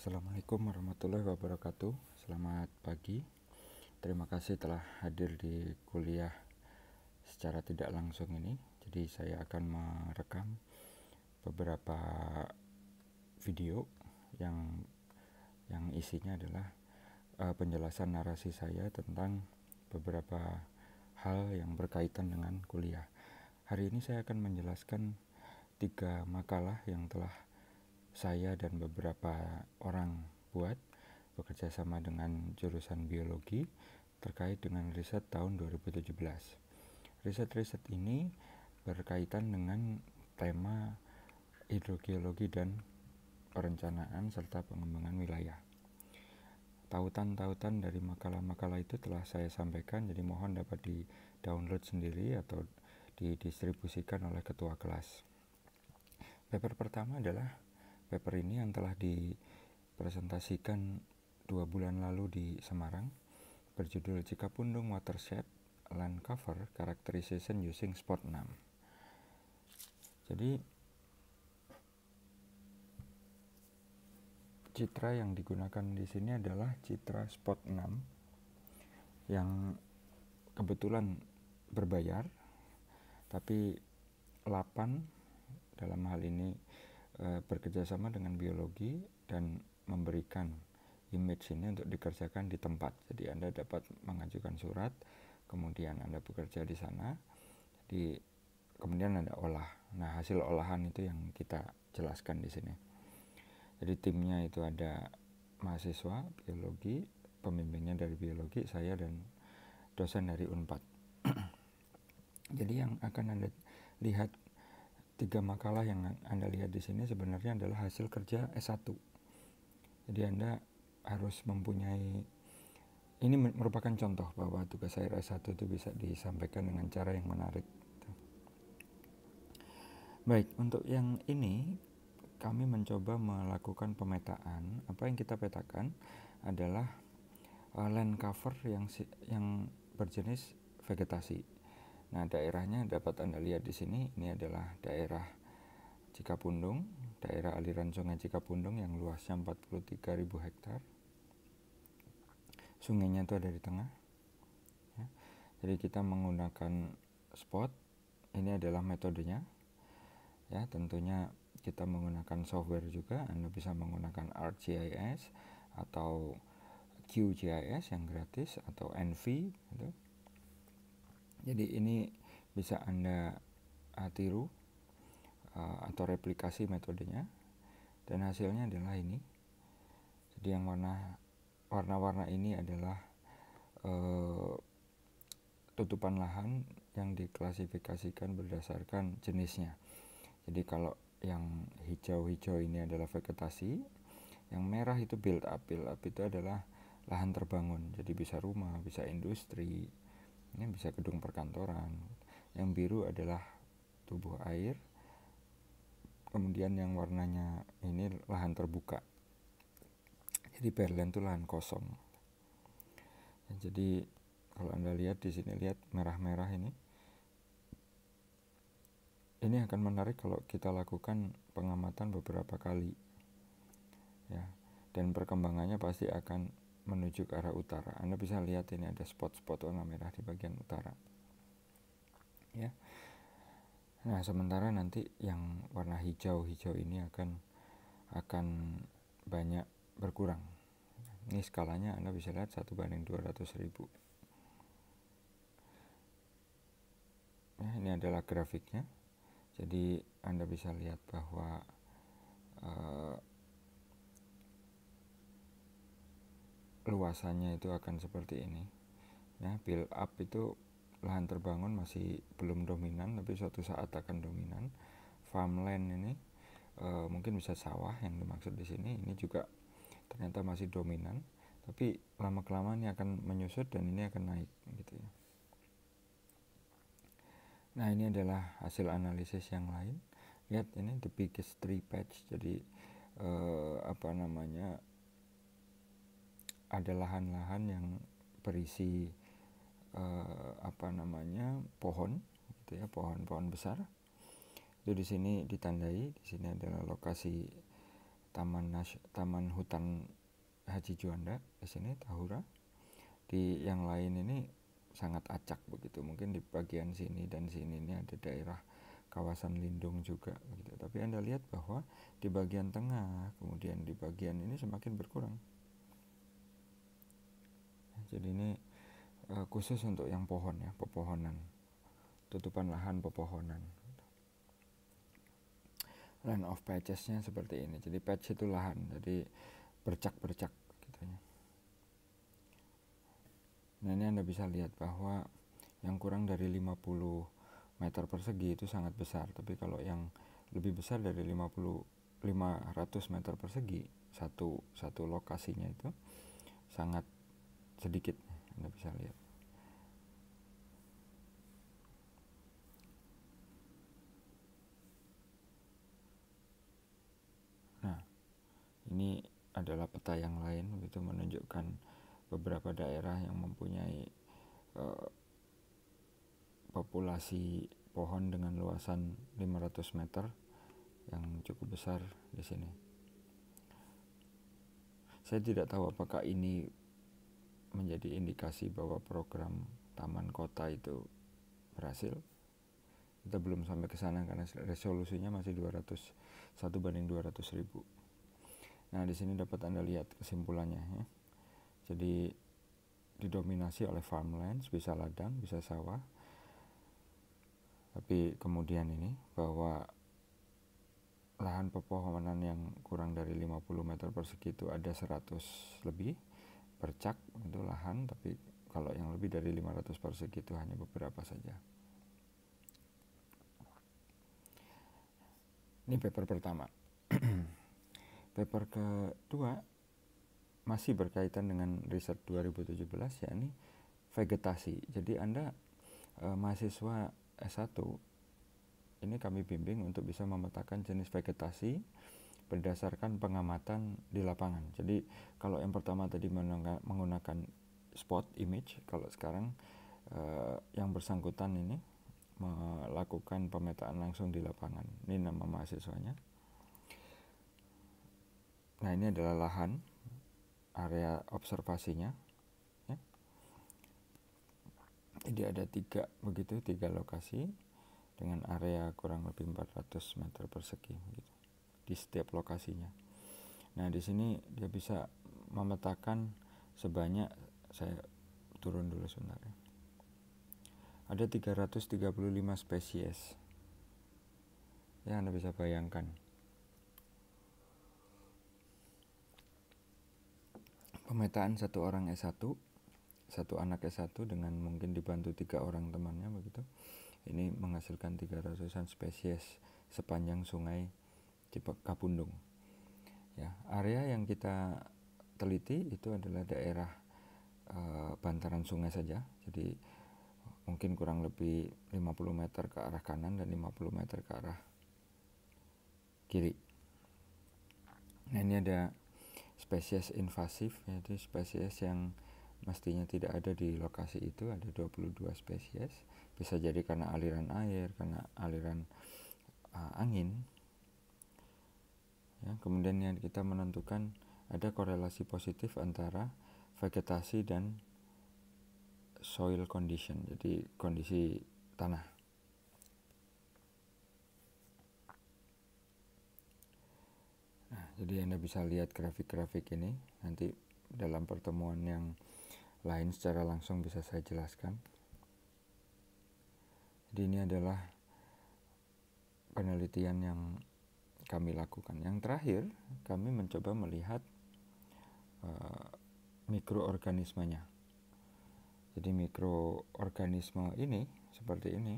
Assalamualaikum warahmatullahi wabarakatuh. Selamat pagi. Terima kasih telah hadir di kuliah secara tidak langsung ini. Jadi saya akan merekam beberapa video yang isinya adalah penjelasan narasi saya tentang beberapa hal yang berkaitan dengan kuliah. Hari ini saya akan menjelaskan 3 makalah yang telah saya dan beberapa orang buat bekerja sama dengan jurusan biologi terkait dengan riset tahun 2017. Riset-riset ini berkaitan dengan tema hidrogeologi dan perencanaan serta pengembangan wilayah. Tautan-tautan dari makalah-makalah itu telah saya sampaikan, jadi mohon dapat di-download sendiri atau didistribusikan oleh ketua kelas. Paper pertama adalah paper ini yang telah dipresentasikan 2 bulan lalu di Semarang, berjudul Cikapundung Watershed Land Cover Characterization Using Spot 6. Jadi citra yang digunakan di sini adalah citra spot 6 yang kebetulan berbayar, tapi 8 dalam hal ini bekerja sama dengan biologi dan memberikan image ini untuk dikerjakan di tempat. Jadi Anda dapat mengajukan surat, kemudian Anda bekerja di sana, jadi kemudian Anda olah. Nah, hasil olahan itu yang kita jelaskan di sini. Jadi timnya itu ada mahasiswa biologi, pembimbingnya dari biologi, saya dan dosen dari Unpad. Jadi yang akan Anda lihat 3 makalah yang Anda lihat di sini sebenarnya adalah hasil kerja S1. Jadi Anda harus mempunyai, ini merupakan contoh bahwa tugas akhir S1 itu bisa disampaikan dengan cara yang menarik. Baik, untuk yang ini kami mencoba melakukan pemetaan. Apa yang kita petakan adalah land cover yang berjenis vegetasi. Nah, daerahnya dapat Anda lihat di sini. Ini adalah daerah Cikapundung, daerah aliran sungai Cikapundung yang luasnya 43.000 hektar. Sungainya itu ada di tengah. Ya. Jadi kita menggunakan spot. Ini adalah metodenya. Ya, tentunya kita menggunakan software juga. Anda bisa menggunakan ArcGIS atau QGIS yang gratis atau ENVI gitu. Jadi ini bisa Anda tiru atau replikasi metodenya, dan hasilnya adalah ini. Jadi yang warna-warna ini adalah tutupan lahan yang diklasifikasikan berdasarkan jenisnya. Jadi kalau yang hijau-hijau ini adalah vegetasi, yang merah itu build up. Build up itu adalah lahan terbangun, jadi bisa rumah, bisa industri, ini bisa gedung perkantoran. Yang biru adalah tubuh air, kemudian yang warnanya ini lahan terbuka. Jadi barren itu lahan kosong. Ya, jadi kalau Anda lihat di sini, lihat merah-merah ini akan menarik kalau kita lakukan pengamatan beberapa kali, ya, dan perkembangannya pasti akan menuju ke arah utara. Anda bisa lihat ini ada spot-spot warna merah di bagian utara. Ya. Nah, sementara nanti yang warna hijau-hijau ini akan banyak berkurang. Ini skalanya Anda bisa lihat 1:200.000. Ya, ini adalah grafiknya. Jadi Anda bisa lihat bahwa luasannya itu akan seperti ini. Ya, build up itu lahan terbangun masih belum dominan, tapi suatu saat akan dominan. Farmland ini mungkin bisa sawah yang dimaksud di sini. Ini juga ternyata masih dominan, tapi lama-kelamaan ini akan menyusut dan ini akan naik gitu ya. Nah, ini adalah hasil analisis yang lain. Lihat ini the biggest tree patch. Jadi ada lahan-lahan yang berisi pohon gitu ya, pohon-pohon besar. Itu di sini ditandai. Di sini adalah lokasi Taman Hutan Haji Juanda di sini Tahura. Di yang lain ini sangat acak begitu. Mungkin di bagian sini dan sini ini ada daerah kawasan lindung juga begitu. Tapi Anda lihat bahwa di bagian tengah, kemudian di bagian ini semakin berkurang. Jadi ini khusus untuk yang pohon ya, pepohonan, tutupan lahan pepohonan. Land of patches-nya seperti ini. Jadi patch itu lahan, jadi bercak-bercak gitu ya. Nah, ini Anda bisa lihat bahwa yang kurang dari 50 meter persegi itu sangat besar, tapi kalau yang lebih besar dari 500 meter persegi, satu lokasinya itu sangat sedikit, Anda bisa lihat. Nah, ini adalah peta yang lain, begitu menunjukkan beberapa daerah yang mempunyai populasi pohon dengan luasan 500 meter yang cukup besar di sini. Saya tidak tahu apakah ini menjadi indikasi bahwa program taman kota itu berhasil. Kita belum sampai ke sana karena resolusinya masih 1:200.000. Nah, di sini dapat Anda lihat kesimpulannya ya. Jadi didominasi oleh farmlands, bisa ladang, bisa sawah. Tapi kemudian ini bahwa lahan pepohonan yang kurang dari 50 meter persegi itu ada 100 lebih bercak itu lahan, tapi kalau yang lebih dari 500 persegi itu hanya beberapa saja. Ini paper pertama. Paper kedua masih berkaitan dengan riset 2017, yakni vegetasi. Jadi Anda mahasiswa S1 ini kami bimbing untuk bisa memetakan jenis vegetasi berdasarkan pengamatan di lapangan. Jadi kalau yang pertama tadi menggunakan spot image, kalau sekarang yang bersangkutan ini melakukan pemetaan langsung di lapangan. Ini nama mahasiswanya. Nah, ini adalah lahan, area observasinya ya. Jadi ada tiga lokasi dengan area kurang lebih 400 meter persegi gitu, di setiap lokasinya. Nah, di sini dia bisa memetakan sebanyak, saya turun dulu sebentar ya. Ada 335 spesies. Ya, Anda bisa bayangkan. Pemetaan satu orang S1, satu anak S1 dengan mungkin dibantu 3 orang temannya begitu. Ini menghasilkan 300-an spesies sepanjang sungai Kapundung. Ya, area yang kita teliti itu adalah daerah bantaran sungai saja. Jadi mungkin kurang lebih 50 meter ke arah kanan dan 50 meter ke arah kiri. Nah, ini ada spesies invasif, yaitu spesies yang mestinya tidak ada di lokasi itu, ada 22 spesies. Bisa jadi karena aliran air, karena aliran angin. Ya, kemudian yang kita menentukan ada korelasi positif antara vegetasi dan soil condition, jadi kondisi tanah. Nah, jadi Anda bisa lihat grafik-grafik ini, nanti dalam pertemuan yang lain secara langsung bisa saya jelaskan. Jadi ini adalah penelitian yang kami lakukan. Yang terakhir, kami mencoba melihat mikroorganismenya. Jadi mikroorganisme ini seperti ini.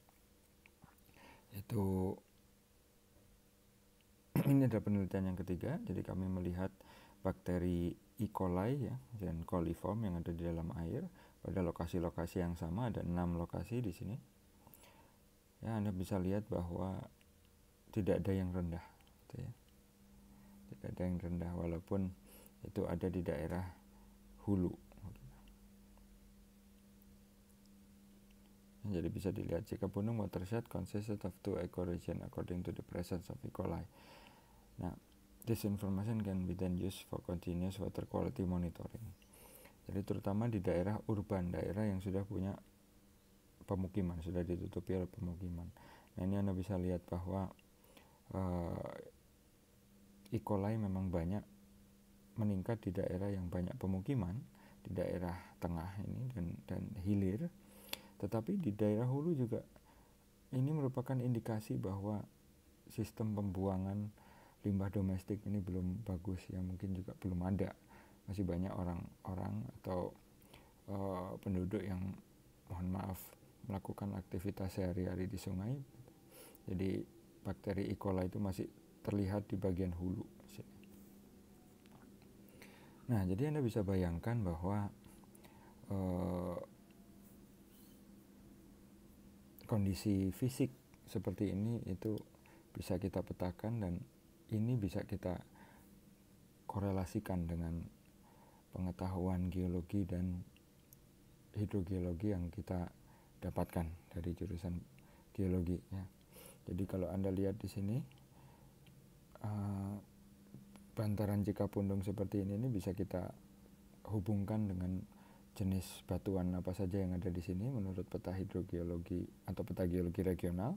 Itu ini adalah penelitian yang ketiga. Jadi kami melihat bakteri E. coli ya, dan coliform yang ada di dalam air pada lokasi-lokasi yang sama, ada 6 lokasi di sini. Ya, Anda bisa lihat bahwa tidak ada yang rendah, gitu ya. Tidak ada yang rendah walaupun itu ada di daerah hulu. Jadi bisa dilihat jika Kapundung watershed consists of 2 ecoregions according to the presence of E. coli. Nah, This information can be then used for continuous water quality monitoring. Jadi terutama di daerah urban, daerah yang sudah punya pemukiman, sudah ditutupi oleh pemukiman. Nah ini Anda bisa lihat bahwa E. coli memang banyak meningkat di daerah yang banyak pemukiman, di daerah tengah ini dan hilir. Tetapi di daerah hulu juga ini merupakan indikasi bahwa sistem pembuangan limbah domestik ini belum bagus ya, mungkin juga belum ada. Masih banyak orang-orang atau penduduk yang mohon maaf melakukan aktivitas sehari-hari di sungai. Jadi bakteri E. coli itu masih terlihat di bagian hulu. Nah, jadi Anda bisa bayangkan bahwa kondisi fisik seperti ini itu bisa kita petakan, dan ini bisa kita korelasikan dengan pengetahuan geologi dan hidrogeologi yang kita dapatkan dari jurusan geologi ya. Jadi kalau Anda lihat di sini bantaran Cikapundung seperti ini bisa kita hubungkan dengan jenis batuan apa saja yang ada di sini menurut peta hidrogeologi atau peta geologi regional.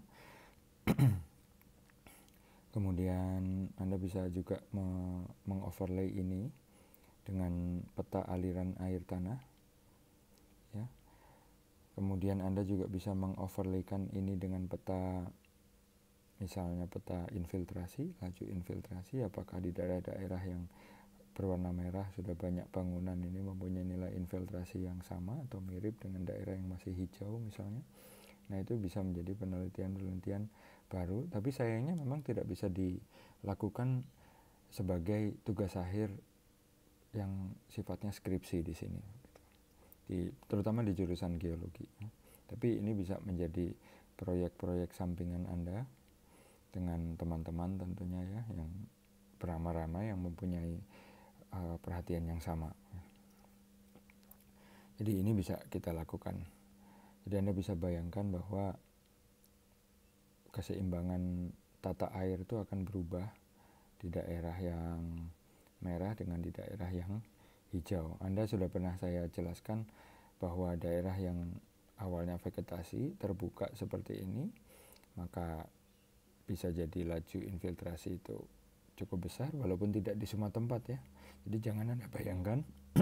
Kemudian Anda bisa juga mengoverlay ini dengan peta aliran air tanah ya. Kemudian Anda juga bisa mengoverlaykan ini dengan peta, misalnya peta infiltrasi, laju infiltrasi, apakah di daerah-daerah yang berwarna merah sudah banyak bangunan ini mempunyai nilai infiltrasi yang sama atau mirip dengan daerah yang masih hijau misalnya. Nah itu bisa menjadi penelitian-penelitian baru, tapi sayangnya memang tidak bisa dilakukan sebagai tugas akhir yang sifatnya skripsi di sini, terutama di jurusan geologi. Tapi ini bisa menjadi proyek-proyek sampingan Anda dengan teman-teman tentunya ya, yang beramai-ramai yang mempunyai perhatian yang sama. Jadi ini bisa kita lakukan. Jadi Anda bisa bayangkan bahwa keseimbangan tata air itu akan berubah di daerah yang merah dengan di daerah yang hijau. Anda sudah pernah saya jelaskan bahwa daerah yang awalnya vegetasi terbuka seperti ini, maka bisa jadi laju infiltrasi itu cukup besar walaupun tidak di semua tempat ya. Jadi jangan Anda bayangkan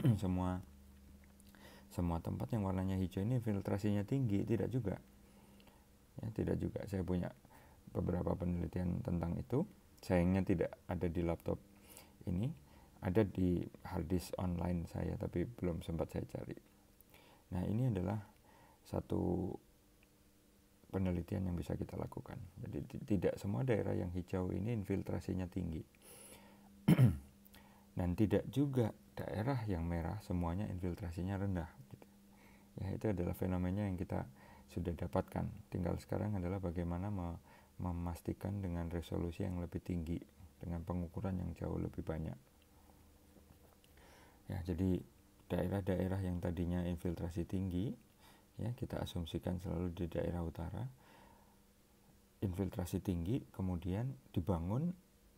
semua tempat yang warnanya hijau ini infiltrasinya tinggi, tidak juga ya, tidak juga. Saya punya beberapa penelitian tentang itu, sayangnya tidak ada di laptop ini, ada di harddisk online saya tapi belum sempat saya cari. Nah ini adalah satu penelitian yang bisa kita lakukan. Jadi tidak semua daerah yang hijau ini infiltrasinya tinggi dan tidak juga daerah yang merah semuanya infiltrasinya rendah gitu. Ya itu adalah fenomena yang kita sudah dapatkan. Tinggal sekarang adalah bagaimana memastikan dengan resolusi yang lebih tinggi, dengan pengukuran yang jauh lebih banyak. Ya, jadi daerah-daerah yang tadinya infiltrasi tinggi, ya kita asumsikan selalu di daerah utara, infiltrasi tinggi, kemudian dibangun,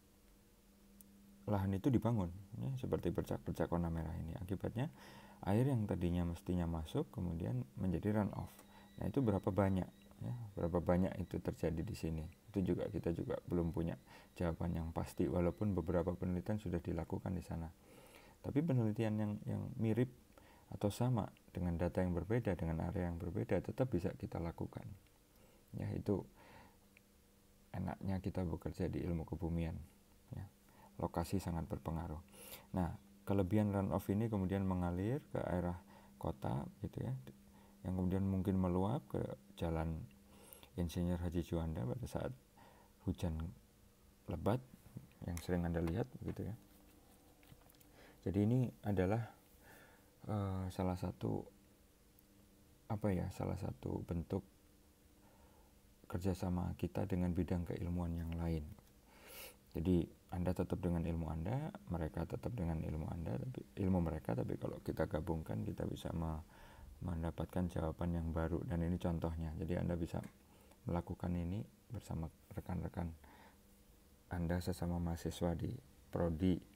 lahan itu dibangun, ya, seperti bercak-bercak warna merah ini. Akibatnya air yang tadinya mestinya masuk kemudian menjadi run off. Nah itu berapa banyak? Ya, berapa banyak itu terjadi di sini? Itu juga kita juga belum punya jawaban yang pasti, walaupun beberapa penelitian sudah dilakukan di sana. Tapi penelitian yang mirip atau sama dengan data yang berbeda, dengan area yang berbeda, tetap bisa kita lakukan. Ya itu enaknya kita bekerja di ilmu kebumian. Ya, lokasi sangat berpengaruh. Nah, kelebihan runoff ini kemudian mengalir ke arah kota gitu ya, yang kemudian mungkin meluap ke jalan Insinyur Haji Juanda pada saat hujan lebat yang sering Anda lihat begitu ya. Jadi ini adalah salah satu bentuk kerjasama kita dengan bidang keilmuan yang lain. Jadi Anda tetap dengan ilmu Anda, mereka tetap dengan ilmu Anda, tapi ilmu mereka, tapi kalau kita gabungkan kita bisa mendapatkan jawaban yang baru. Dan ini contohnya. Jadi Anda bisa melakukan ini bersama rekan-rekan Anda sesama mahasiswa di prodi